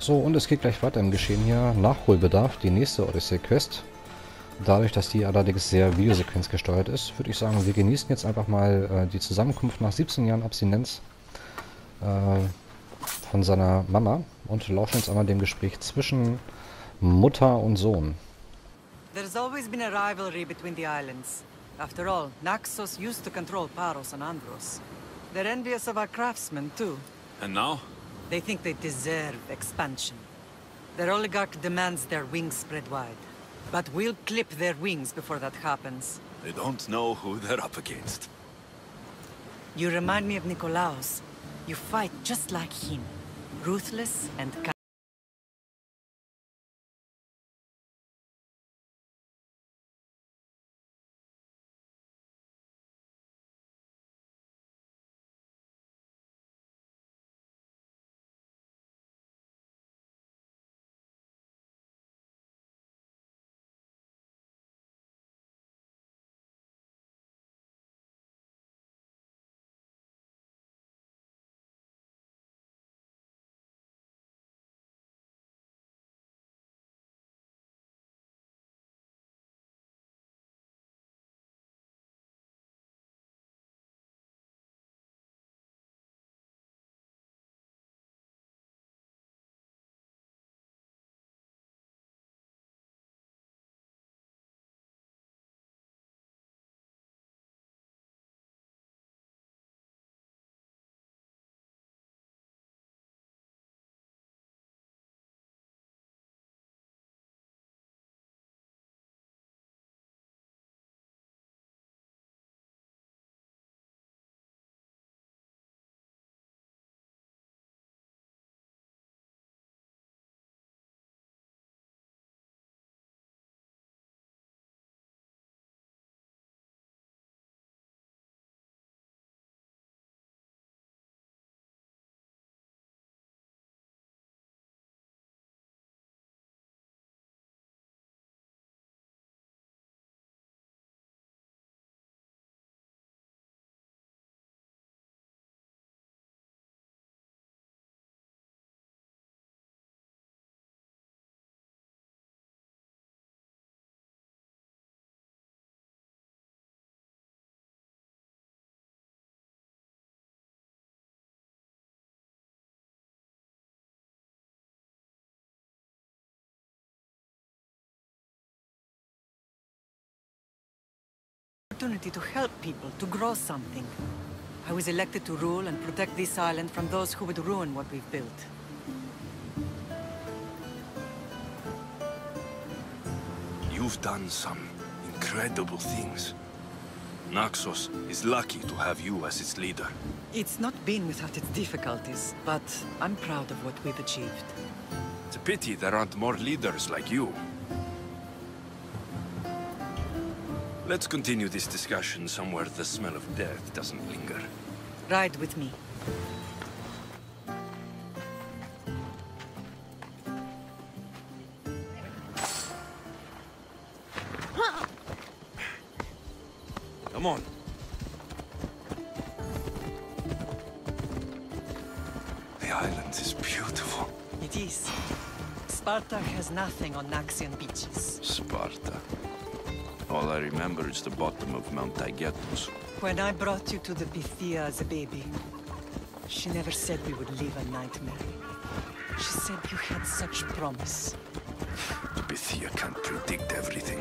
So, und es geht gleich weiter im Geschehen hier. Nachholbedarf, die nächste Odyssey-Quest. Dadurch, dass die allerdings sehr Videosequenz gesteuert ist, würde ich sagen, wir genießen jetzt einfach mal die Zusammenkunft nach 17 Jahren Abstinenz von seiner Mama und lauschen jetzt einmal dem Gespräch zwischen Mutter und Sohn. There's always been a rivalry between the islands. After all, Naxos used to control Paros and Andros. They're envious of our craftsmen, too. And now? They think they deserve expansion. Their oligarch demands their wings spread wide. But we'll clip their wings before that happens. They don't know who they're up against. You remind me of Nikolaos. You fight just like him. Ruthless and kind. Opportunity to help people, to grow something. I was elected to rule and protect this island from those who would ruin what we've built. You've done some incredible things. Naxos is lucky to have you as its leader. It's not been without its difficulties, but I'm proud of what we've achieved. It's a pity there aren't more leaders like you. Let's continue this discussion somewhere the smell of death doesn't linger. Ride with me. Come on. The island is beautiful. It is. Sparta has nothing on Naxian beaches. Sparta. All I remember is the bottom of Mount Taygetus. When I brought you to the Pythia as a baby, she never said we would live a nightmare. She said you had such promise. The Pythia can't predict everything.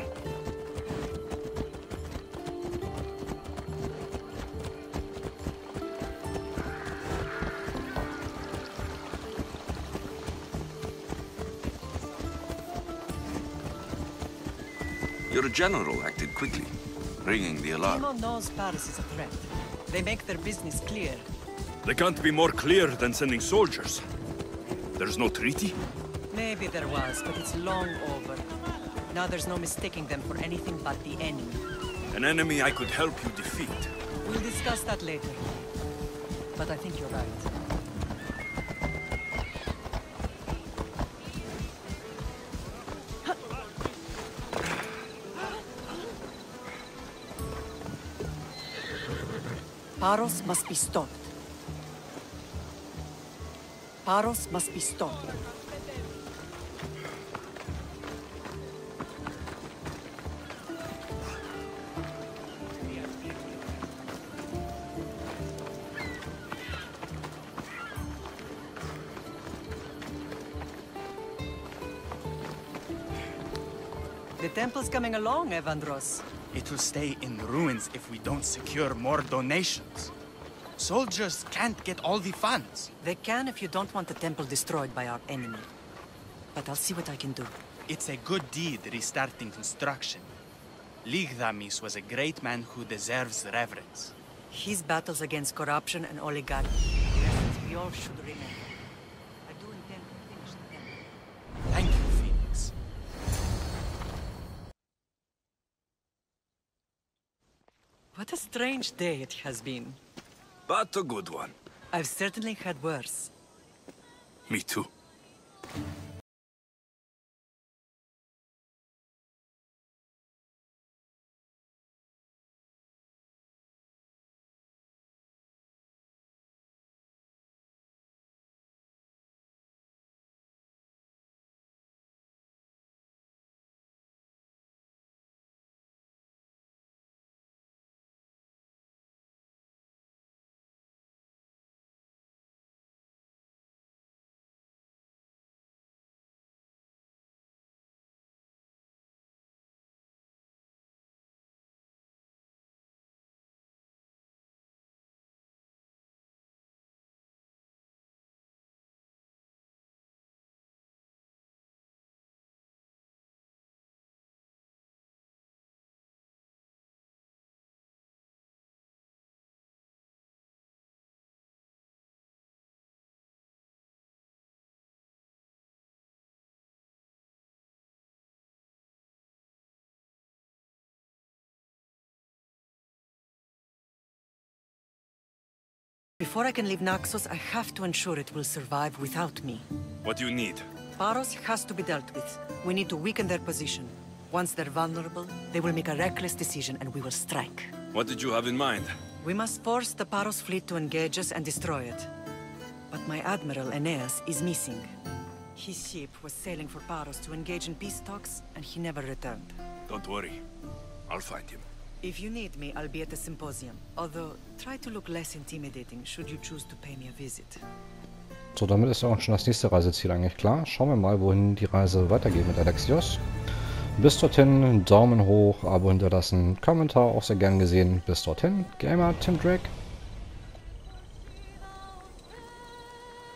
Your general acted quickly, ringing the alarm. Timo knows Paris is a threat. They make their business clear. They can't be more clear than sending soldiers. There's no treaty? Maybe there was, but it's long over. Now there's no mistaking them for anything but the enemy. An enemy I could help you defeat. We'll discuss that later. But I think you're right. Paros must be stopped. Paros must be stopped. The temple's coming along, Evandros. It will stay in ruins if we don't secure more donations. Soldiers can't get all the funds. They can if you don't want the temple destroyed by our enemy. But I'll see what I can do. It's a good deed restarting construction. Ligdamis was a great man who deserves reverence. His battles against corruption and oligarchy, lessons we all should remember. I do intend to finish the temple. Thank you, Phoenix. What a strange day it has been. But a good one. I've certainly had worse. Me too. Before I can leave Naxos, I have to ensure it will survive without me. What do you need? Paros has to be dealt with. We need to weaken their position. Once they're vulnerable, they will make a reckless decision and we will strike. What did you have in mind? We must force the Paros fleet to engage us and destroy it. But my admiral, Aeneas, is missing. His ship was sailing for Paros to engage in peace talks, and he never returned. Don't worry. I'll find him. If you need me, I'll be at the symposium. Although, try to look less intimidating, should you choose to pay me a visit. So, damit ist auch schon das nächste Reiseziel eigentlich klar. Schauen wir mal, wohin die Reise weitergeht mit Alexios. Bis dorthin, Daumen hoch, Abo hinterlassen, Kommentar auch sehr gern gesehen. Bis dorthin, Gamer Tim Drake.